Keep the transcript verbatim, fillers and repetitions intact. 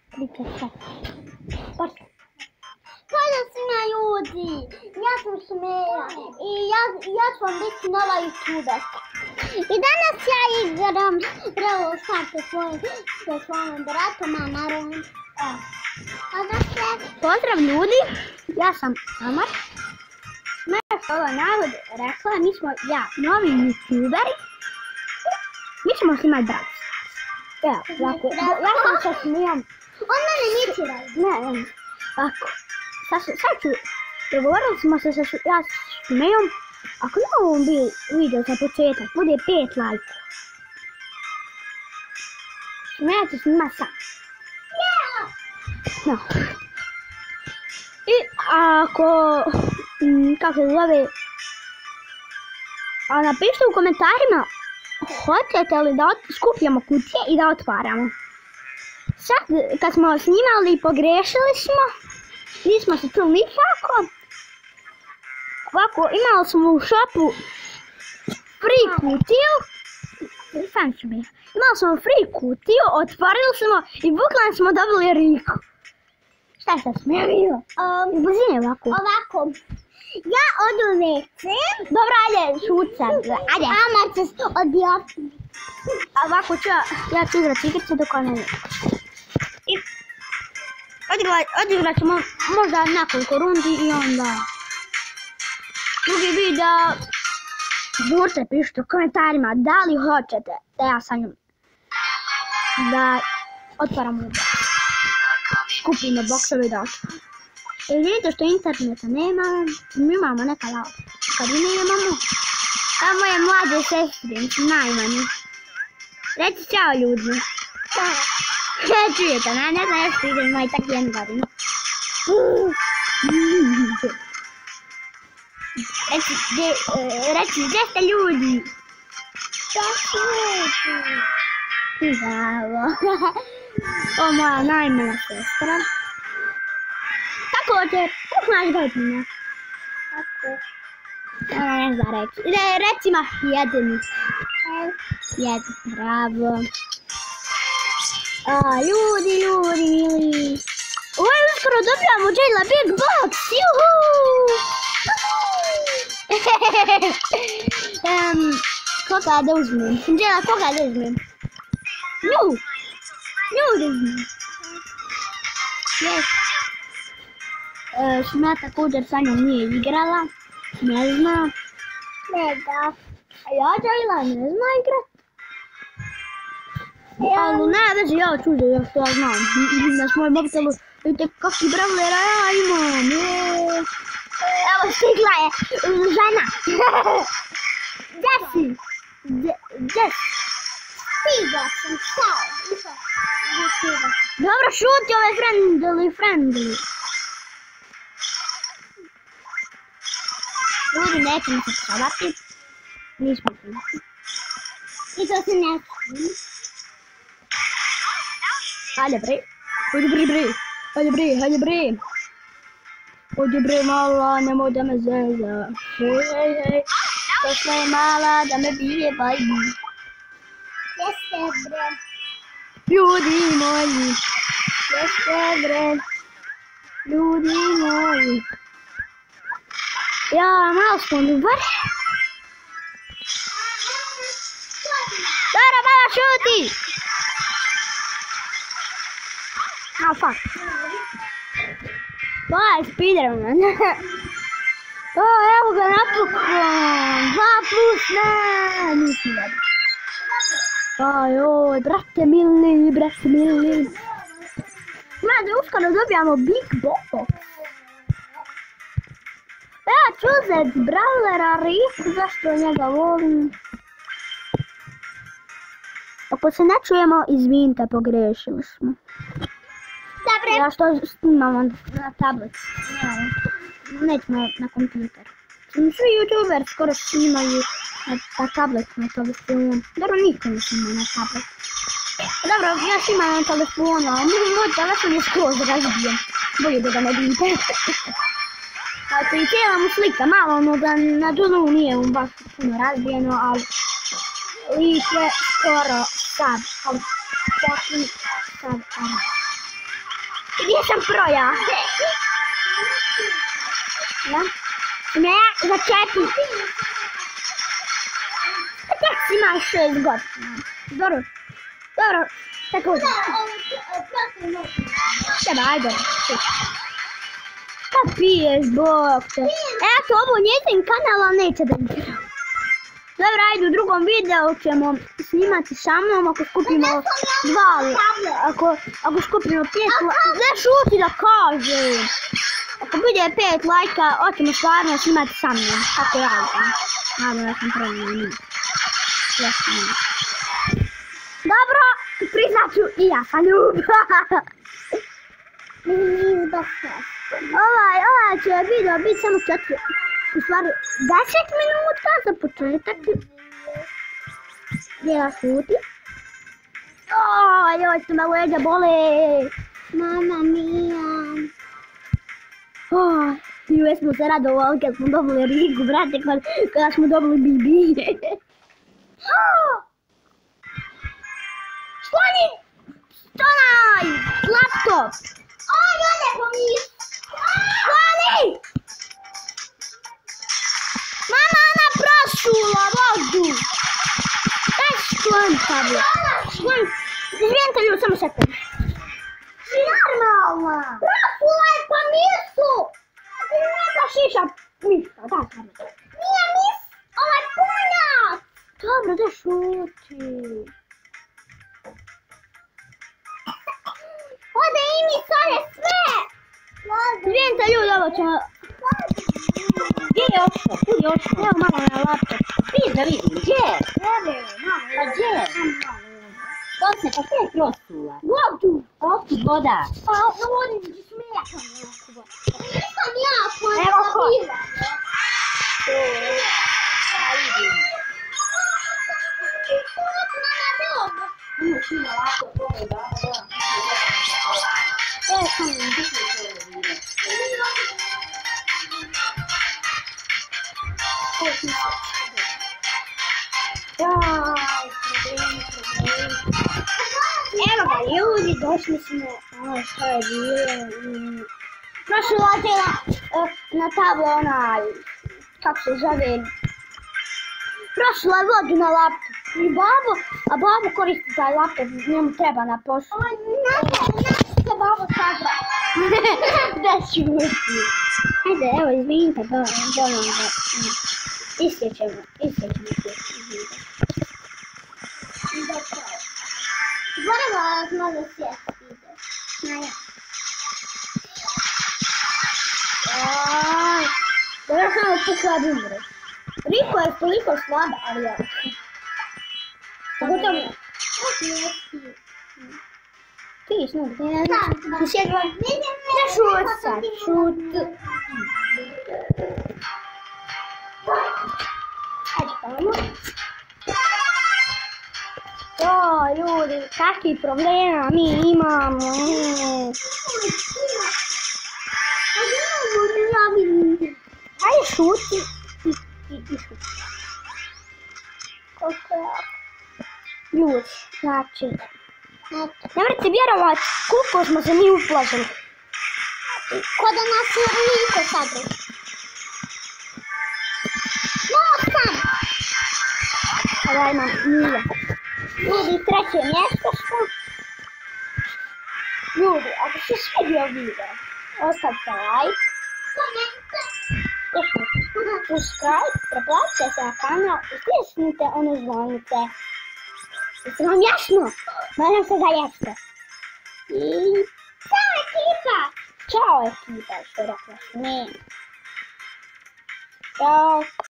Pozdrav svima ljudi, ja sam Šmeja i ja, ja ću vam biti nova youtuberka. I danas ja igram Brawl Stars sa svojim, sa svojim bratom, a naravno. Pozdrav sve. Pozdrav ljudi, ja sam Amar. Smeja što ova narod rekla, mi smo ja, novi youtuberi. Mi ćemo snimati Brawl Stars. Evo, ovako, ja sam sa Smejom. On mene neće raditi. Ne, ne, ovako. Sad, sad ću, dogovorili smo se sa ja s Šmejom, ako na ovom video za početak bude pet lajkova, Šmeja će snima sam. No. I ako, kako se zove, a napišite u komentarima, hoćete li da skupljamo kutije i da otvaramo. Sad, kad smo snimali, pogrešili smo. Nismo se čuli nikako. Ovako, imali smo u šopu free kutiju. Imali smo free kutiju, otvorili smo i bukvalno smo dobili Riku. Šta je sad Smeja bilo? Brzine ovako. Ovako. Ja odu u ve ce. Dobro, ajde, šut sad. Ajde. Amar će se odbijati. Ovako ću, ja ću igrati igrice dok ona ne. Odigrat ćemo možda nekoliko rundi i onda drugi video. Burte pišite u komentarima da li hoćete da ja sa njom da otvaramo skupimo boksove i da otvaramo. Jer vidite što interneta nema, mi imamo nekada kad i nemamo. A moje mlađe sestre, najmanje. Reci čao ljudi. Ne čujete, ne, ne znam još što idem, ima i tak jednu godinu. Reci, reci, gdje ste ljudi? Šta su ljudi? Bravo. O, moja najmanja sestra. Također, kako naš godina? Tako. Ona ne zna reći. Reci imaš jedini. Jedini, bravo. A, ljudi, ljudi, mili. Ovo je uskoro dobijamo Jayla Big Box, juhu! um, koga da uzmem? Jayla, koga da uzmem? Nju! Nju da uzmem. Yes. Uh, Šmeja također sa njom nije igrala. Ne zna. Ne da. A ja Jayla ne zna igrat. Ali ne vezi, ja ću da ja što znam, na svoj mobitelu, vidite kakvi brawlera ja imam, jeee. Evo stigla je žena. Gdje si? Gdje si? Stigla sam, sao? Dobro, šuti ove friendly, friendly. Ljudi, nećemo se probati. Nismo probati. I to se ne sviđa. Hajde bre, hajde bre bre, hajde bre, hajde bre. Hajde bre mala, nemoj da me zezaš, hej hej hej. Došla je mala da me bije, bajbi. Jeste bre. Ljudi moji, jeste bre. Ljudi moji. Ja, malo smo ljubar. Dobro, mala šuti. Oh fuck. To je speedrun. O, evo ga napokon. Dva plus, ne. Nisam dobro. Ajoj, brate mili, brate mili. Mlade, uskoro dobijamo Big Box. Ja ću uzeti brawlera Riku, zašto njega volim. Ako se ne čujemo, izvinite, pogrešili smo. Dobre. Ja što snimamo na tablet, nećemo na kompjuter. Svi youtuber skoro snimaju na tablet, na telefonu. Dobro, niko ne snima na tablet. Dobro, ja snimam na telefonu, a moj telefon je skroz razbijen. Bolje da ga ne vidite. Ako i cijela mu slika, malo ono da na dolu nije on baš puno razbijeno, ali lik je skoro sad, ali fucking sad, ali. Gdje sam pro ja? Da? Ne, za četiri. A tek si imaš šest godina. Dobro. Dobro. Tako da. Treba, ajde. Šta piješ, bok te? Eto, ovo njezin kanal, ali neće da igra. Dobro, ajde, u drugom videu ćemo snimati sa mnom ako skupimo dva, ako, ako skupimo pet, ne šuti da kažem. Ako bude pet lajka, hoćemo stvarno snimati sa mnom, kako ja radim. Naravno, ja sam prvo na njih. Dobro, priznat ću i ja sam ljub. Ovaj, ovaj će video biti samo četiri. U stvari, deset minuta za početak. Gdje ja šuti? Oj, joj, što me leđa bole. Mama mija. Oj, i uvijek smo se radovali kad smo dobili Rigu, brate, kada smo dobili Bibi. Skloni! Stonaj! Laptop! Oj, ode po mi! Skloni! Mama, ona prošula vodu! Daj sklon, Pablo. Sklon. Izvijenite ljudi, samo sekund. Normalna! Prošula je po misu! Neka šiša miška, da sam. Nije mis, ovaj punjac! Dobro, da šuti. Ode i mi sole sve! Izvijenite ljudi, ovo ćemo... Gdje je očko? Gdje je očko? Evo mama na laptop. Vidim da vidim, gdje? Evo, mama. Pa gdje? Bosne, pa sve je prosula. Vodu! Otkud voda? Pa na vodi mi smijekam jako voda. Nisam ja, koja je Evo ko? bila. Pa vidim. Imaš ima lako, pogledaj, da, da. Evo sam mi. Evo ga ljudi, došli smo, ono što je bilo, prošlo odjela na tablo onaj, kako se zove, prošlo je vodu na laptop i babo, a babo koristi taj laptop, njemu treba na poslu. Ne, ne, se babo sada. Da šuti. Ajde, evo, izvinite, bolam da isjećemo, isjećemo se. Zaboravila smo da sjeti ide. Naja. Aaaa. Dobro samo pukla da umre. Riko je toliko slaba, ali ja. Pogotovo... Ti snup, ti ne znaš. Ti sjedi vam. Ne šut sad, šut. Ajde, tamo. Joj, ljudi, kakvi problema mi imamo. Ajde, šuti. I, i šuti. Koliko je jako. Ljudi, znači, ne morate vjerovati koliko smo se mi uplašili. Ko da nas je Riko sad. Nosam! Sada imam nula. Ljudi, treće mjesto smo. Ljudi, ako se svidio video, ostavite like. Subscribe, preplatite se na kanal i stisnite ono zvonice. Jeste vam jasno? Nadam se da jeste. I čao ekipa! Čao ekipa, što rekla sam. Ćao.